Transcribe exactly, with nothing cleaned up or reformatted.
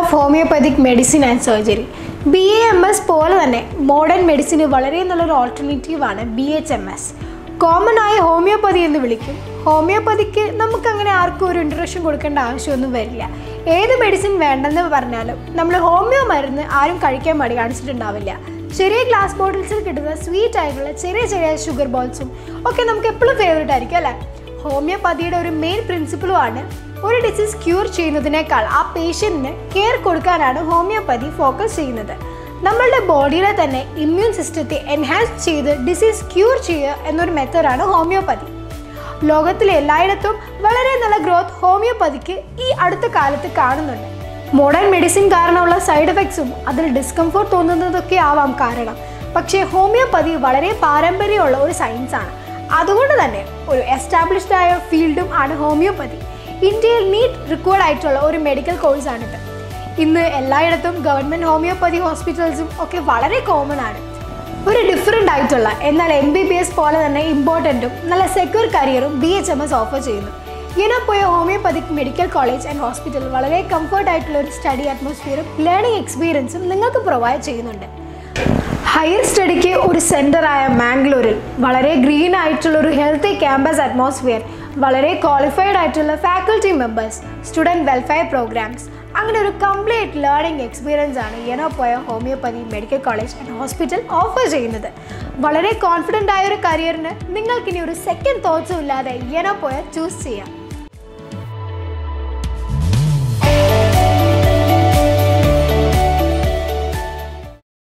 Of homoeopathic medicine and surgery. B A M S പോലെ തന്നെ modern മെഡിസിന് വളരെ നല്ലൊരു ഓൾട്ടർനേറ്റീവാണ് B H M S. Common ആയ ഹോമിയോപ്പതി എന്ന് വിളിക്കും. ഹോമിയോപ്പതിക്ക് നമുക്കങ്ങനെ ആർക്കും ഒരു ഇൻട്രൊഡക്ഷൻ കൊടുക്കേണ്ട ആവശ്യമൊന്നും വരില്ല. ഏത് മെഡിസിൻ വേണ്ടെന്ന് പറഞ്ഞാലും നമ്മൾ ഹോമിയോ മരുന്ന് ആരും കഴിക്കാൻ മടി കാണിച്ചിട്ടുണ്ടാവില്ല. ചെറിയ ഗ്ലാസ് ബോട്ടിൽസിൽ കിട്ടുന്ന സ്വീറ്റ് ആയിട്ടുള്ള ചെറിയ ചെറിയ ഷുഗർ ബോൾസും ഒക്കെ നമുക്ക് എപ്പോഴും ഫേവറേറ്റ് ആയിരിക്കും അല്ലേ? ഹോമിയോപ്പതിയുടെ ഒരു മെയിൻ പ്രിൻസിപ്പിളുമാണ് ഒരു ഡിസീസ് ക്യൂർ ചെയ്യുന്നതിനേക്കാൾ ആ പേഷ്യൻറ്റിന് കെയർ കൊടുക്കാനാണ് ഹോമിയോപ്പതി ഫോക്കസ് ചെയ്യുന്നത്. നമ്മളുടെ ബോഡിയിലെ തന്നെ ഇമ്മ്യൂൺ സിസ്റ്റത്തെ എൻഹാൻസ് ചെയ്ത് ഡിസീസ് ക്യൂർ ചെയ്യുക എന്നൊരു മെത്തേഡാണ് ഹോമിയോപ്പതി. ലോകത്തിലെ എല്ലായിടത്തും വളരെ നല്ല ഗ്രോത്ത് ഹോമിയോപ്പതിക്ക് ഈ അടുത്ത കാലത്ത് കാണുന്നുണ്ട്. മോഡേൺ മെഡിസിൻ കാരണമുള്ള സൈഡ് എഫക്ട്സും അതിൽ ഡിസ്കംഫോർട്ട് തോന്നുന്നതൊക്കെ ആവാം കാരണം. പക്ഷേ ഹോമിയോപ്പതി വളരെ പാരമ്പര്യമുള്ള ഒരു സയൻസാണ്. അതുകൊണ്ട് തന്നെ ഒരു എസ്റ്റാബ്ലിഷ്ഡ് ആയ ഫീൽഡും ആണ് ഹോമിയോപ്പതി. ഇന്ത്യയിൽ നീറ്റ് റിക്വയർഡ് ആയിട്ടുള്ള ഒരു മെഡിക്കൽ കോഴ്സാണിത്. ഇന്ന് എല്ലായിടത്തും ഗവൺമെൻറ് ഹോമിയോപ്പതി ഹോസ്പിറ്റൽസും ഒക്കെ വളരെ കോമൺ ആണ്. ഒരു ഡിഫറെൻ്റ് ആയിട്ടുള്ള എന്നാൽ എം ബി ബി എസ് പോലെ തന്നെ ഇമ്പോർട്ടൻറ്റും നല്ല സെക്യൂർ കരിയറും B H M S offer ചെയ്യുന്നു. Yenepoya homoeopathic medical college and hospital വളരെ കംഫർട്ട് ആയിട്ടുള്ള ഒരു സ്റ്റഡി അറ്റ്മോസ്ഫിയറും ലേണിംഗ് എക്സ്പീരിയൻസും നിങ്ങൾക്ക് പ്രൊവൈഡ് ചെയ്യുന്നുണ്ട്. ഹയർ സ്റ്റഡിക്ക് ഒരു സെൻറ്ററായ മാംഗ്ലൂരിൽ വളരെ ഗ്രീൻ ആയിട്ടുള്ള ഒരു ഹെൽത്തി ക്യാമ്പസ് അറ്റ്മോസ്ഫിയർ, വളരെ ക്വാളിഫൈഡ് ആയിട്ടുള്ള faculty members, student welfare programmes, അങ്ങനെ ഒരു കംപ്ലീറ്റ് ലേണിംഗ് എക്സ്പീരിയൻസ് ആണ് Yenepoya homoeopathy medical college and hospital offer ചെയ്യുന്നത്. വളരെ കോൺഫിഡൻ്റ് ആയ ഒരു കരിയറിന് നിങ്ങൾക്കിനി ഒരു സെക്കൻഡ് തോട്ട്സും ഇല്ലാതെ യെനോപോയ ചൂസ് ചെയ്യാം.